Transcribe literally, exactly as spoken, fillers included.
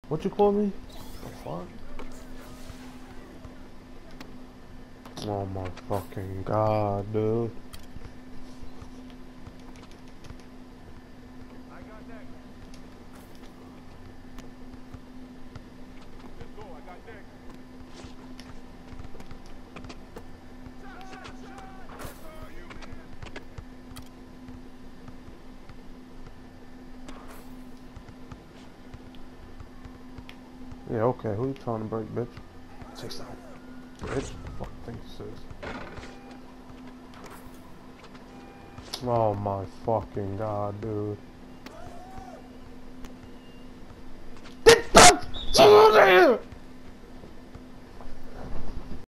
What you call me? The fuck? Oh my fucking god, dude. I got next. Let's go, I got next. Shot, shot, shot! That's all you, man. Yeah, okay, who you trying to break, bitch? Six out. Bitch, fuck think this is. Oh my fucking god, dude.